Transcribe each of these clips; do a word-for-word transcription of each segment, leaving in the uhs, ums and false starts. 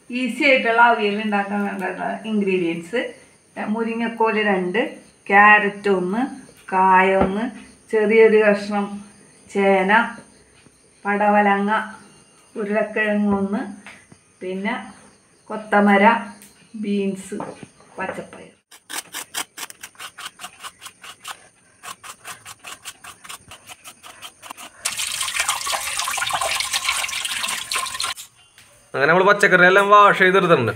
Easy ആയിട്ടുള്ള അവിയൽ ഉണ്ടാക്കാൻ വേണ്ട ഇൻഗ്രീഡിയൻസ്: മുരിങ്ങക്കോല് രണ്ട്, ക്യാരറ്റ് ഒന്ന്, കായ ഒന്ന്, ചെറിയൊരു കഷ്ണം ചേന, പടവലങ്ങ, ഉരുളക്കിഴങ്ങ് ഒന്ന്, പിന്നെ കൊത്തമര, ബീൻസ്, പച്ചപ്പയർ. അങ്ങനെ നമ്മൾ പച്ചക്കറി എല്ലാം വാഷ് ചെയ്തെടുത്തിട്ടുണ്ട്.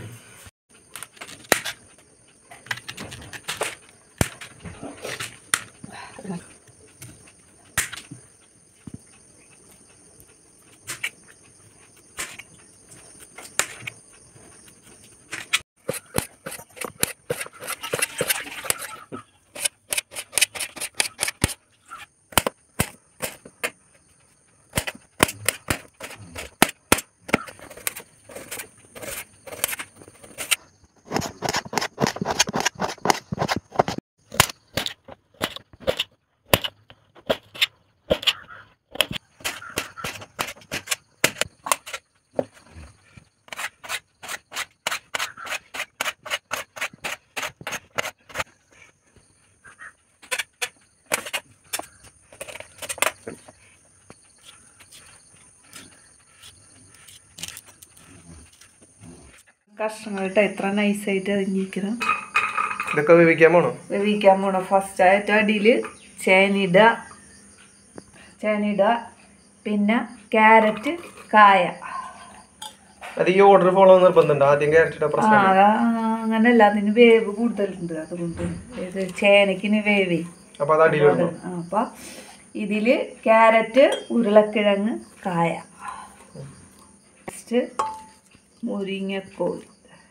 കഷ്ണങ്ങളിട്ട് എത്ര നൈസായിട്ട് അരിഞ്ഞിരിക്കണം. ഇതൊക്കെ വേവിക്കാൻ പോണോ? വേവിക്കാൻ പോണോ. ഫസ്റ്റ് ആയിട്ട് അടിയിൽ ചേനിടുക ചേനിടുക പിന്നെ ക്യാരറ്റ്, കായ. അത് ഈ ഓർഡർ ഫോളോ നിർബന്ധമുണ്ട്? ആദ്യം ക്യാരറ്റ് പ്രശ്നം അങ്ങനെയല്ല, അതിന് വേവ് കൂടുതലുണ്ട്. അതുകൊണ്ട് ഇത് ചേനക്കിന് വേവേ. അപ്പം ഇതിൽ ക്യാരറ്റ്, ഉരുളക്കിഴങ്ങ്, കായ, നെക്സ്റ്റ് മുരിങ്ങക്കോൽ,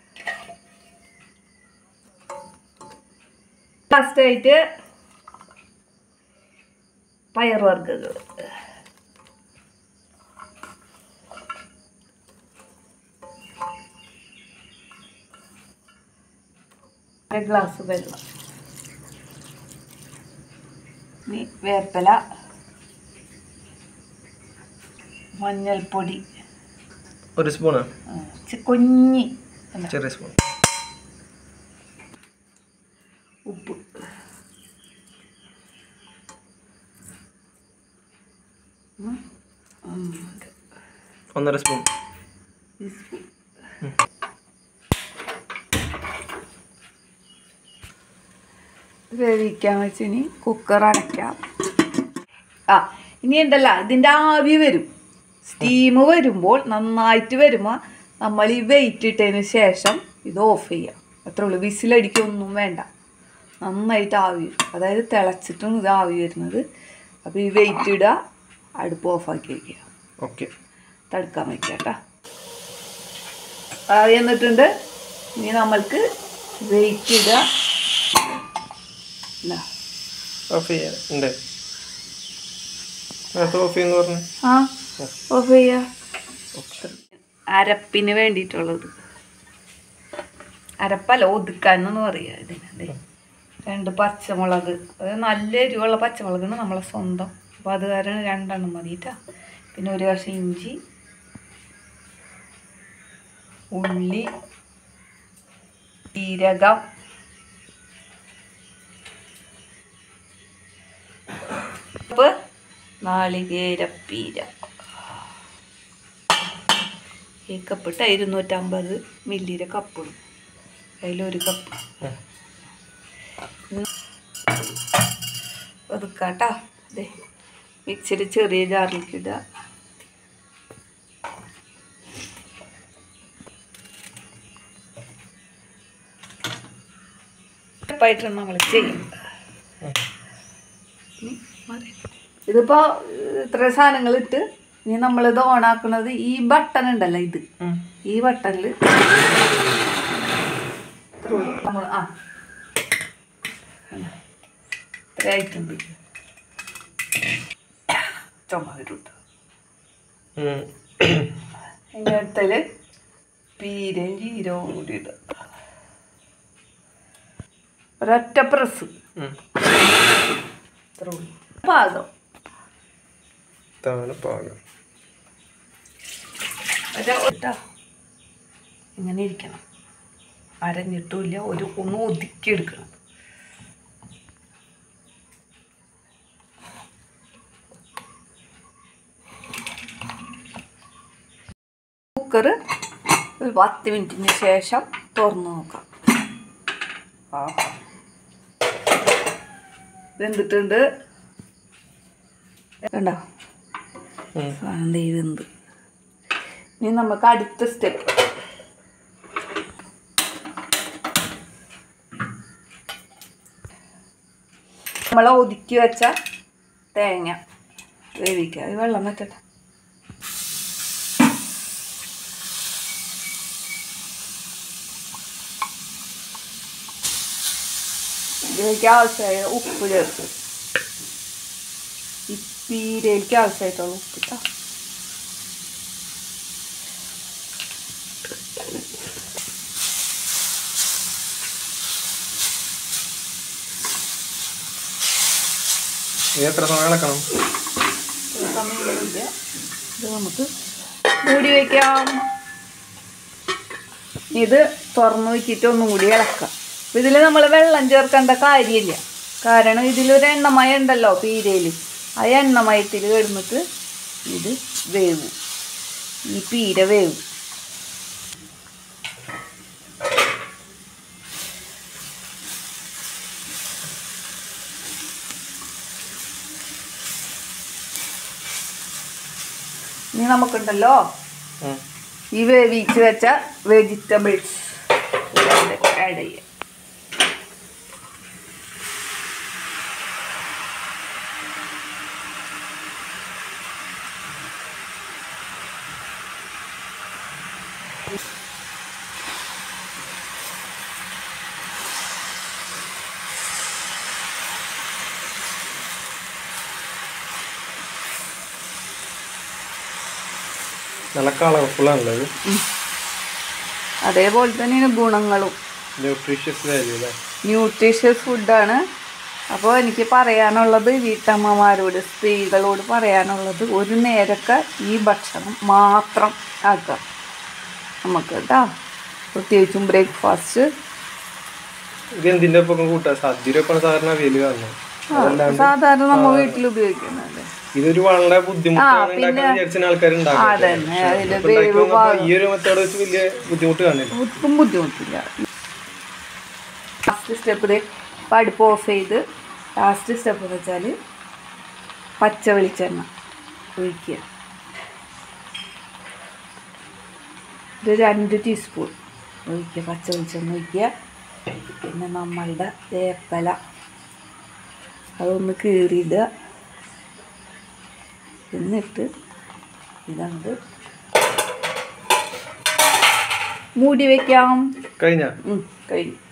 ഫസ്റ്റായിട്ട് പയർവർഗ്ഗങ്ങൾ, ഒരു ഗ്ലാസ് വെള്ളം, ഇനി വേപ്പില, മഞ്ഞൾപ്പൊടി ഒരു സ്പൂണ്, കുഞ്ഞി ചെറിയ സ്പൂൺ, ഉപ്പ്, ഒന്നര സ്പൂൺ. വേവിക്കാൻ വെച്ചിനി കുക്കർ അടയ്ക്കാം. ആ ഇനി ഉണ്ടല്ല, ഇതിൻ്റെ ആവി വരും, സ്റ്റീം വരുമ്പോൾ നന്നായിട്ട് വരുമ്പോൾ നമ്മൾ ഈ വെയിറ്റ് ഇട്ടതിന് ശേഷം ഇത് ഓഫ് ചെയ്യാം. അത്രേ ഉള്ളൂ. വിസിലടിക്കൊന്നും വേണ്ട. നന്നായിട്ട് ആവി വരും, അതായത് തിളച്ചിട്ടും ഇത് ആവി വരുന്നത്. അപ്പോൾ ഈ വെയിറ്റ് ഇടുക, അടുപ്പ് ഓഫാക്കി വയ്ക്കുക. ഓക്കെ, തടുക്കാൻ വയ്ക്കുക കേട്ടോ. ആവി എന്നിട്ടുണ്ട്. ഇനി നമ്മൾക്ക് വെയിറ്റ് ഇടുക. ഓഫ് ചെയ്യാം. ഉണ്ട് ഓഫ് ചെയ്യുന്ന പറഞ്ഞു. ആ ഓഫ് ചെയ്യുക. അരപ്പിന് വേണ്ടിയിട്ടുള്ളത്, അരപ്പല്ല ഒതുക്കാനെന്ന് പറയുക ഇതിനല്ലേ. രണ്ട് പച്ചമുളക്, അത് നല്ല എരിവുള്ള പച്ചമുളകാണ് നമ്മളെ സ്വന്തം. അപ്പോൾ അത് കാരണം രണ്ടെണ്ണം മതിയിട്ടാ. പിന്നെ ഒരു കഷ്ണം ഇഞ്ചി, ഉള്ളി, ജീരകം, ഉപ്പ്, നാളികേരപ്പീര. ഈ കപ്പിട്ട് ഇരുന്നൂറ്റമ്പത് മില്ലിയുടെ കപ്പിടും. അതിലൊരു കപ്പ് ഒതുക്കാട്ടോ. അതെ, മിക്സിയിൽ ചെറിയ ജാറിലേക്ക് ഇടുക. ഉറപ്പായിട്ടും നമ്മൾ ചെയ്യും. ഇതിപ്പോൾ ഇത്ര സാധനങ്ങൾ ഇട്ട് ഇനി നമ്മളിത് ഓണാക്കുന്നത് ഈ ബട്ടൺ ഉണ്ടല്ലോ, ഇത് ഈ ബട്ടണിൽ നമ്മൾ ആ ഇത്രയായിട്ടുണ്ട്. ചുമരുണ്ട് അതിൻ്റെ അടുത്തൽ പീരയും ജീരവും കൂടി ഇടുക. ഒരൊറ്റ പ്രസ്. പാകം പാകം ഇങ്ങനെ ഇരിക്കണം, അരഞ്ഞിട്ടുമില്ല, ഒരു ഒന്ന് ഒതുക്കിയെടുക്കണം. കുക്കർ ഒരു പത്ത് മിനിറ്റിന് ശേഷം തുറന്ന് നോക്കാം. ആ വെന്തിട്ടുണ്ട് കണ്ടോ, സാധനം വെന്ത്. ഇനി നമുക്ക് അടുത്ത സ്റ്റെപ്പ് നമ്മൾ ഒതുക്കി വെച്ച തേങ്ങ വേവിക്കുക. അത് വെള്ളം വറ്റട്ടെ. ഇതിലേക്ക് ആവശ്യമായ ഉപ്പ് ചേർത്ത്, ഈ പീരയിലേക്ക് ആവശ്യമായിട്ടുള്ള ഉപ്പിട്ടോ. എത്ര സമയം ഇളക്കണം? സമയമില്ല, ഇത് നമുക്ക് മൂടി വയ്ക്കാം. ഇത് തുറന്ന് വയ്ക്കിട്ട് ഒന്നും കൂടി ഇളക്കാം. ഇതിൽ നമ്മൾ വെള്ളം ചേർക്കേണ്ട കാര്യമില്ല, കാരണം ഇതിലൊരു എണ്ണമയം ഉണ്ടല്ലോ പീരയിൽ. ആ എണ്ണമയത്തിൽ കിടന്നിട്ട് ഇത് വേവും, ഈ പീര വേവും. ഇനി നമുക്കുണ്ടല്ലോ ഈ വേവിച്ച് വെച്ച വെജിറ്റബിൾസ് ആഡ് ചെയ്യാം. നല്ല കളർഫുള്ളാണല്ലോ ഇത്. അതേപോലെ തന്നെയാണ് ഗുണങ്ങളും. ന്യൂട്രീഷ്യസ് വാല്യൂ അല്ലേ, ന്യൂട്രീഷ്യസ് ഫുഡാണ്. അപ്പോൾ എനിക്ക് പറയാനുള്ളത് വീട്ടമ്മമാരോട്, സ്ത്രീകളോട് പറയാനുള്ളത്, ഒരു നേരമൊക്കെ ഈ ഭക്ഷണം മാത്രം ആക്കാം നമുക്ക് കേട്ടോ. പ്രത്യേകിച്ചും ബ്രേക്ക്ഫാസ്റ്റ്. ഇത് എന്തിൻ്റെ ഒപ്പം കൂട്ടാ? സദ്യയൊക്കെ സാധാരണ വേല് കാണണം, സാധാരണ നമ്മൾ വീട്ടിൽ ഉപയോഗിക്കുന്നത്. ഇതൊരു വളരെ ബുദ്ധിമുട്ടാണ് വിചാരിച്ച ആൾക്കാരുണ്ടാകും. ഈ ഒരു മെത്തേഡ് വെച്ച് വലിയ ബുദ്ധിമുട്ട് കാണില്ല, ഒട്ടും ബുദ്ധിമുട്ടില്ല. ലാസ്റ്റ് സ്റ്റെപ്പ് ഇപ്പം അടുപ്പ് ഓഫ് ചെയ്ത് ലാസ്റ്റ് സ്റ്റെപ്പ് എന്ന് വെച്ചാൽ പച്ച വെളിച്ചെണ്ണ ഒഴിക്കുക. ഒരു രണ്ട് ടീസ്പൂൺ ഒഴിക്കുക, പച്ച വെളിച്ചെണ്ണ ഒഴിക്കുക. പിന്നെ നമ്മളുടെ വേപ്പല അതൊന്ന് കീറിയിടുക. എന്നിട്ട് ഇതങ്ങോട്ട് മൂടി വയ്ക്കാം. കഴിഞ്ഞ കഴിഞ്ഞു.